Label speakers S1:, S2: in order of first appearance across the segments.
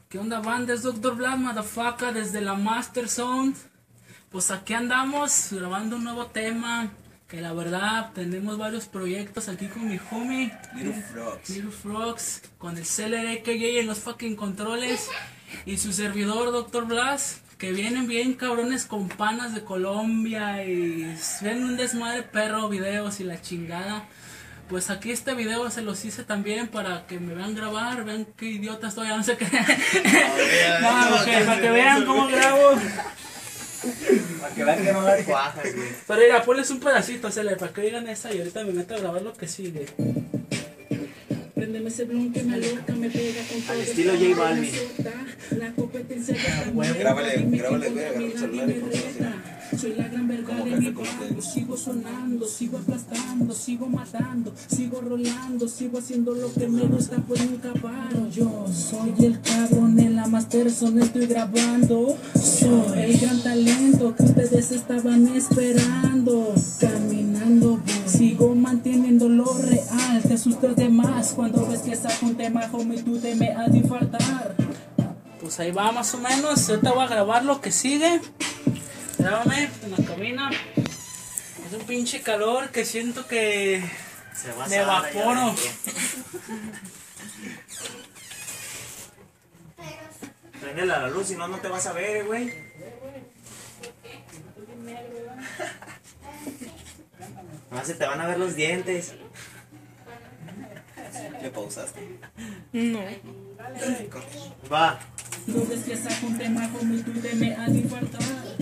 S1: ¿Qué onda, banda? Es Dr. Black, motherfucker, desde la Master Zone. Pues aquí andamos grabando un nuevo tema. Que la verdad tenemos varios proyectos aquí con mi homie Little Frogs, con el Celer AKJ en los fucking controles y su servidor Dr. Blas, que vienen bien cabrones con panas de Colombia y ven un desmadre perro, videos y la chingada. Pues aquí este video se los hice también para que me vean grabar, vean qué idiota estoy, no sé qué. No, para que vean cómo grabo.
S2: Para que vean que no las cuajas, güey.
S1: Pero mira, ponles un pedacito, Celer, para que digan esa y ahorita me meto a grabar lo que sigue. Préndeme ese blon que me aloca, me pega con todo.
S2: Al estilo J Balvin.
S1: La competencia ya
S3: Grábale, güey, agarra el celular y ponlo así.
S1: soy la gran verga de mi barrio, sigo sonando, sigo aplastando, sigo matando, sigo rolando, sigo haciendo lo que me gusta, pues nunca paro. Yo soy el cabrón en la Master Zone, estoy grabando, soy el gran talento que ustedes estaban esperando. Caminando, sigo manteniendo lo real, te asustas de más cuando ves que saco un tema, homie, tú te me has de infartar. Pues ahí va más o menos, ahorita voy a grabar lo que sigue. Grábame en la cabina. Es un pinche calor que siento que
S2: Se va a
S1: me evaporo.
S2: Préndele a la luz, si no, no te vas a ver, güey. No se te van a ver los dientes.
S3: ¿Le pausaste?
S1: No.
S2: Va.
S1: No ves que saco un tema, homie, tú te me has de infartar.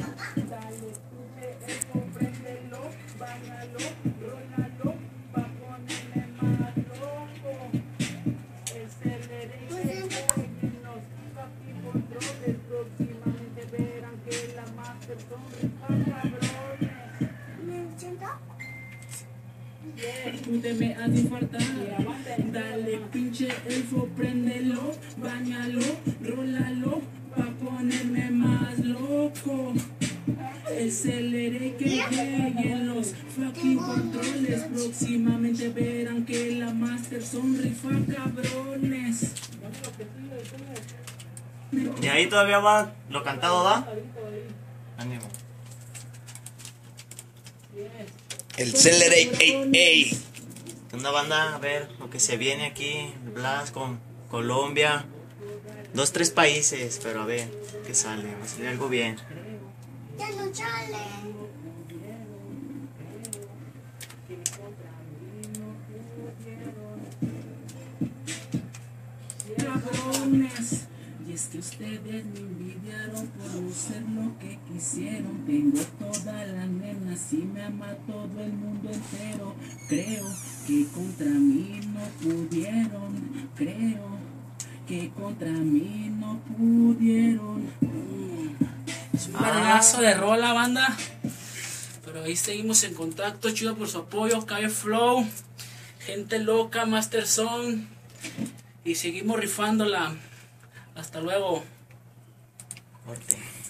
S1: Tú te me has de infartar. Dale pinche elfo, préndelo, báñalo, rólalo, pa' ponerme más loco. El Celer que llegue en los fucking controles. Próximamente verán que la Master Zone rifa cabrones.
S2: Y ahí todavía va lo cantado, ¿va? Ánimo.
S3: El Celer, ey.
S2: Una banda, a ver lo que se viene aquí. Blas con Colombia. 2, 3 países, pero a ver qué sale. Va a salir algo bien.
S4: Ya no sale.
S1: Cabrones. Y es que ustedes me envidiaron por no ser lo que quisieron. Tengo todas las nenas y me ama todo el mundo entero. Creo que contra mí no pudieron. Creo que contra mí no pudieron. Es un vergazo de rola, banda. Pero ahí seguimos en contacto. Chido por su apoyo. Cabe Flow, Gente Loca, Master Zone. Y seguimos rifándola. Hasta luego.
S2: Corte.